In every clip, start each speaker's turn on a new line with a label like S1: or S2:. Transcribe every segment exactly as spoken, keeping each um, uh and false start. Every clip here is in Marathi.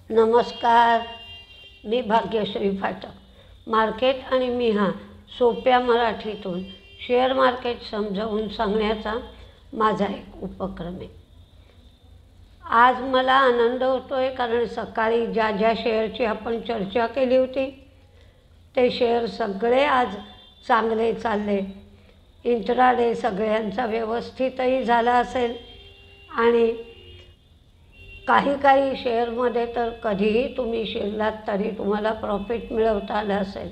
S1: नमस्कार, मी भाग्यश्री फाटक. मार्केट आणि मी हा सोप्या मराठीतून शेअर मार्केट समजावून सांगण्याचा माझा एक उपक्रम आहे. आज मला आनंद होतो आहे कारण सकाळी ज्या ज्या शेअरची आपण चर्चा केली होती ते शेअर सगळे आज चांगले चालले. इंट्राडे सगळ्यांचा व्यवस्थितही झाला असेल आणि काही काही शेअरमध्ये तर कधीही तुम्ही शिरलात तरी तुम्हाला प्रॉफिट मिळवता आलं असेल.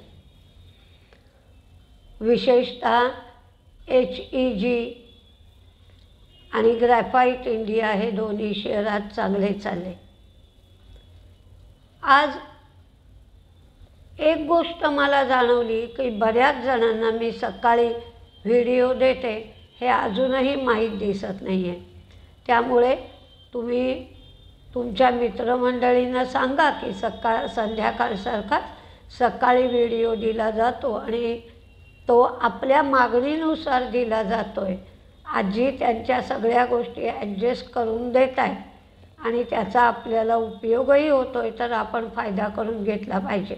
S1: विशेषतः एच ई जी आणि ग्रॅफाईट इंडिया हे दोन्ही शेअर आज चांगले चालले. आज एक गोष्ट मला जाणवली की बऱ्याच जणांना मी सकाळी व्हिडिओ देते हे अजूनही माहीत दिसत नाही आहे. त्यामुळे तुम्ही तुमच्या मित्रमंडळींना सांगा की सकाळ संध्याकाळसारखाच सकाळी व्हिडिओ दिला जातो आणि तो आपल्या मागणीनुसार दिला जातो आहे. आजी त्यांच्या सगळ्या गोष्टी ॲडजस्ट करून देत आहेत आणि त्याचा आपल्याला उपयोगही होतो आहे, तर आपण फायदा करून घेतला पाहिजे.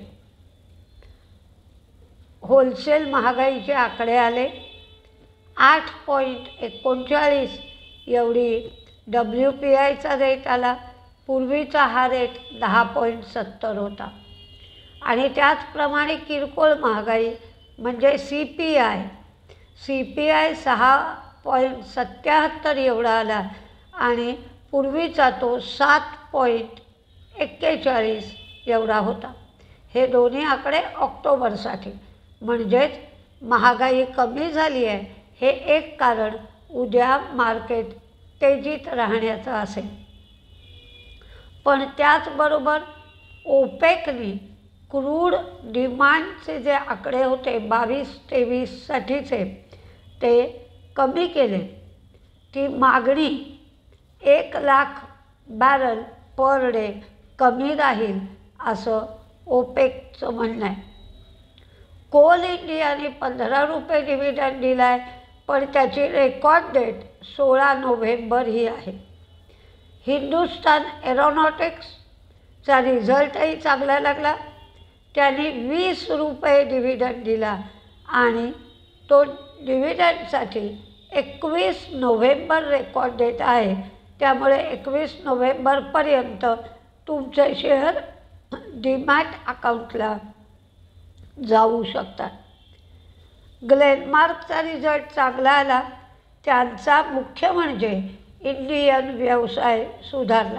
S1: होलसेल महागाईचे आकडे आले. आठ पॉईंट एकोणचाळीस एवढी डब्ल्यू पी आयचा रेट आला. पूर्वीचा हा रेट दहा पॉईंट सत्तर होता. आणि त्याचप्रमाणे किरकोळ महागाई म्हणजे C P I C P I सहा पॉईंट सत्याहत्तर एवढा आला आणि पूर्वीचा तो सात पॉईंट एक्केचाळीस एवढा होता. हे दोन्ही आकडे ऑक्टोबरसाठी, म्हणजेच महागाई कमी झाली आहे हे एक कारण उद्या मार्केट तेजीत राहण्याचं असेल. पण त्याचबरोबर ओपेकने क्रूड डिमांडचे जे आकडे होते बावीस तेवीससाठीचे ते कमी केले. ती मागणी एक लाख बॅरल पर डे कमी राहील असं ओपेकचं म्हणणं आहे. कोल इंडियाने पंधरा रुपये डिव्हिडंड दिला आहे, पण त्याची रेकॉर्ड डेट सोळा नोव्हेंबर ही आहे. हिंदुस्तान एरोनॉटिक्सचा रिझल्टही चांगला लागला. त्याने वीस रुपये डिव्हिडंड दिला आणि तो डिव्हिडंडसाठी एकवीस नोव्हेंबर रेकॉर्ड डेट आहे. त्यामुळे एकवीस नोव्हेंबरपर्यंत तुमचे शेअर डीमॅट अकाउंटला जाऊ शकतात. ग्लेनमार्कचा रिझल्ट चांगला आला. त्यांचा मुख्य म्हणजे इंडियन व्यवसाय सुधारला.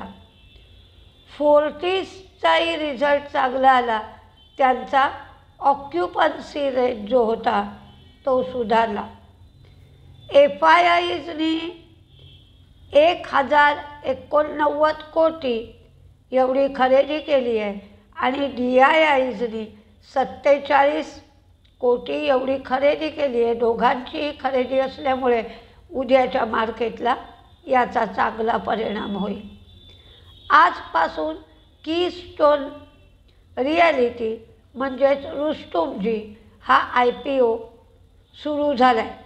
S1: फोर्टिसचाही रिझल्ट चांगला आला. त्यांचा ऑक्युपन्सी रेट जो होता तो सुधारला. एफ आय आयजनी एक हजार एकोणनव्वद कोटी एवढी खरेदी केली आहे आणि डी आय आयजनी सत्तेचाळीस कोटी एवढी खरेदी केली आहे. दोघांचीही खरेदी असल्यामुळे उद्याच्या मार्केटला याचा चांगला परिणाम होईल. आजपासून कीस्टोन रिॲलिटी म्हणजेच रुस्तुमजी हा आय पी ओ सुरू झाला आहे.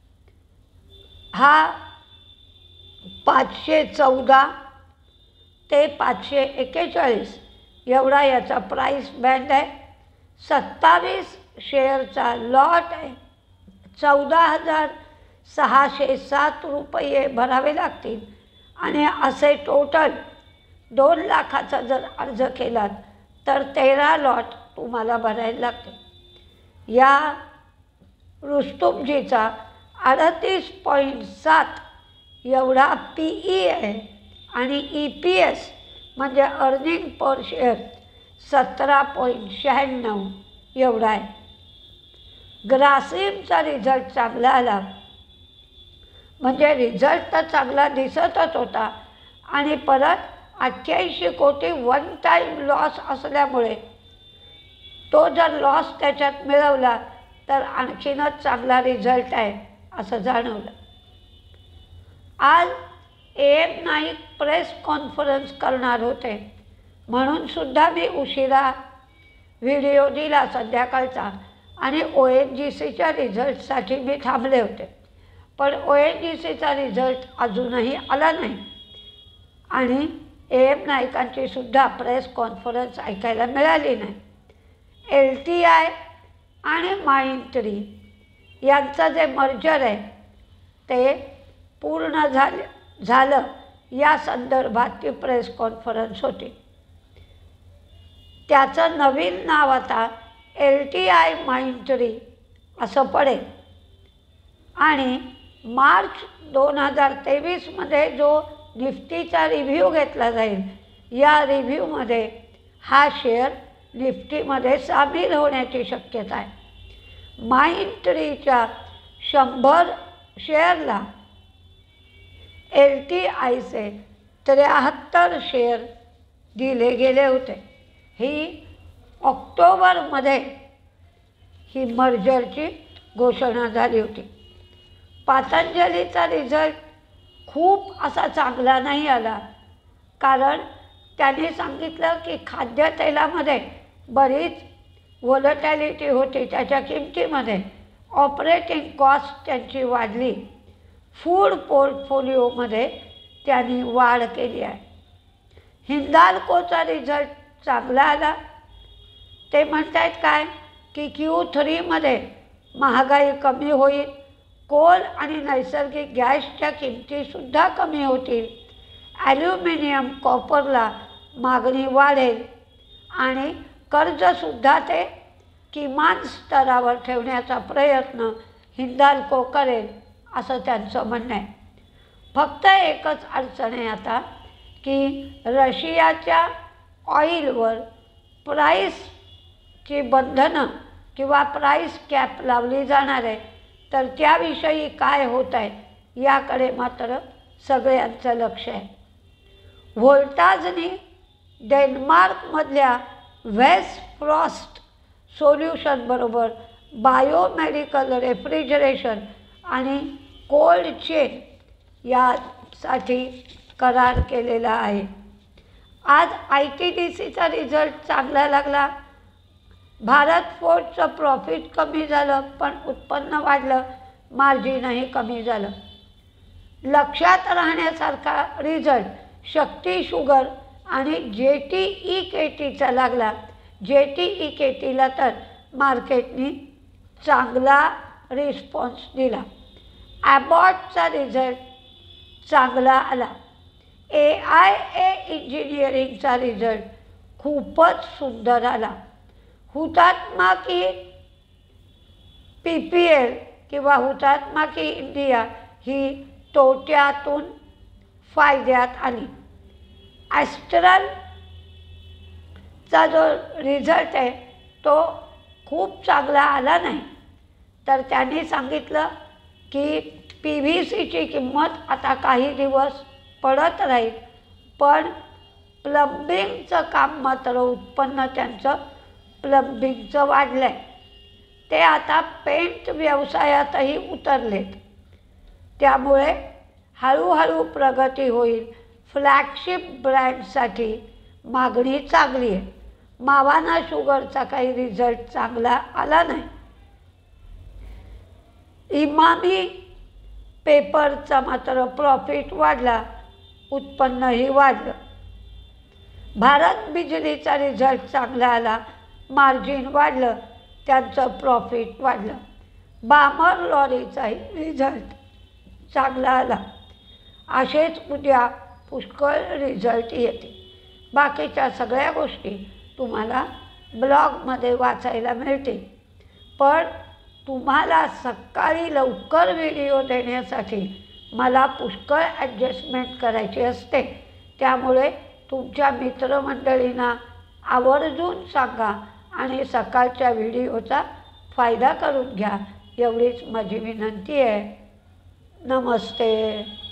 S1: हा पाचशे चौदा ते पाचशे एक्केचाळीस एवढा याचा प्राईस बँड आहे. सत्तावीस शेअरचा लॉट आहे. चौदा हजार सहाशे सात रुपये भरावे लागतील आणि असे टोटल दोन लाखाचा जर अर्ज केलात तर तेरा लॉट तुम्हाला भरायला लागते. या रुस्तुमजीचा अडतीस पॉईंट सात एवढा पी ई आहे आणि ई पी एस म्हणजे अर्निंग पर शेअर सतरा पॉईंट शहाण्णव एवढा आहे. ग्रासिमचा रिझल्ट चांगला आला. म्हणजे रिझल्ट तर चांगला दिसतच होता आणि परत अठ्ठ्याऐंशी कोटी वन टाईम लॉस असल्यामुळे तो जर लॉस त्याच्यात मिळवला तर आणखीनच चांगला रिझल्ट आहे असं जाणवलं. आज A M Naik press conference करणार होते म्हणून सुद्धा मी उशिरा व्हिडिओ दिला संध्याकाळचा आणि ओ एन जी सीच्या रिझल्टसाठी मी थांबले होते. पण ओ एन जी सीचा रिझल्ट अजूनही आला नाही आणि ए एम नाईकांची सुद्धा प्रेस कॉन्फरन्स ऐकायला मिळाली नाही. एल टी आय आणि माइंट्री यांचं जे मर्जर आहे ते पूर्ण झाले झालं या संदर्भात ती प्रेस कॉन्फरन्स होती. त्याचं नवीन नाव आता एल टी आय माइंट्री असं पडेल आणि मार्च दोन हजार तेवीसमध्ये जो निफ्टीचा रिव्ह्यू घेतला जाईल या रिव्ह्यूमध्ये हा शेअर निफ्टीमध्ये सामील होण्याची शक्यता आहे. माइंट्रीच्या शंभर शेअरला एल टी आयचे त्र्याहत्तर शेअर दिले गेले होते. ही ऑक्टोबरमध्ये ही मर्जरची घोषणा झाली होती. पतंजलीचा रिझल्ट खूप असा चांगला नाही आला, कारण त्याने सांगितलं की खाद्यतेलामध्ये बरीच व्होलॅटिलिटी होती, त्याच्या किमतीमध्ये ऑपरेटिंग कॉस्ट त्यांची वाढली. फूड पोर्टफोलिओमध्ये त्यांनी वाढ केली आहे. हिंदाल्कोचा रिझल्ट चांगला आला. ते म्हणत आहेत काय की क्यू थ्रीमध्ये महागाई कमी होईल, कोल आणि नैसर्गिक गॅसच्या किमतीसुद्धा कमी होतील, ॲल्युमिनियम कॉपरला मागणी वाढेल आणि कर्जसुद्धा ते किमान स्तरावर ठेवण्याचा प्रयत्न हिंदाल्को करेल असं त्यांचं म्हणणं आहे. फक्त एकच अडचण आहे आता की रशियाच्या ऑइलवर प्राईसची बंधनं किंवा प्राईस कॅप लावली जाणार आहे, तर त्याविषयी काय होत आहे याकडे मात्र सगळ्यांचं लक्ष आहे. व्होल्टाजनी डेन्मार्कमधल्या व्हेस्फ्रॉस्ट सोल्युशनबरोबर बायोमेडिकल रेफ्रिजरेशन आणि कोल्ड चेन यासाठी करार केलेला आहे. आज आय टी डी सीचा रिझल्ट चांगला लागला. भारत फोर्जचं प्रॉफिट कमी झालं पण उत्पन्न वाढलं, मार्जिनही कमी झालं. लक्षात राहण्यासारखा रिझल्ट शक्ती शुगर आणि जे टी ई के टीचा लागला. जे टी ई के टीला तर मार्केटनी चांगला रिस्पॉन्स दिला. ॲबॉटचा रिझल्ट चांगला आला. ए आय ए इंजिनिअरिंगचा रिझल्ट खूपच सुंदर आला. हुतात्मा की पी पी एल किंवा हुतात्मा की इंडिया ही तोट्यातून फायद्यात आली. ॲस्ट्रलचा जो रिझल्ट आहे तो खूप चांगला आला नाही, तर त्यांनी सांगितलं की पी व्ही सीची किंमत आता काही दिवस पडत राहील, पण प्लंबिंगचं काम मात्र उत्पन्न त्यांचं प्लंबिंगचं वाढलं आहे. ते आता पेंट व्यवसायातही उतरलेत, त्यामुळे हळूहळू प्रगती होईल. फ्लॅगशिप ब्रँडसाठी मागणी चांगली आहे. मावाना शुगरचा काही रिझल्ट चांगला आला नाही. इमामी पेपरचा मात्र प्रॉफिट वाढला, उत्पन्नही वाढलं. भारत बिजलीचा रिझल्ट चांगला आला, मार्जिन वाढलं, त्यांचं प्रॉफिट वाढलं. बामर लॉरीचाही रिझल्ट चांगला आला. असेच उद्या पुष्कळ रिझल्ट येते. बाकीच्या सगळ्या गोष्टी तुम्हाला ब्लॉगमध्ये वाचायला मिळतील, पण तुम्हाला सकाळी लवकर व्हिडिओ देण्यासाठी मला पुष्कळ ॲडजस्टमेंट करायची असते. त्यामुळे तुमच्या मित्रमंडळींना आवर्जून सांगा आणि सकाळच्या व्हिडिओचा फायदा करून घ्या, एवढीच माझी विनंती आहे. नमस्ते.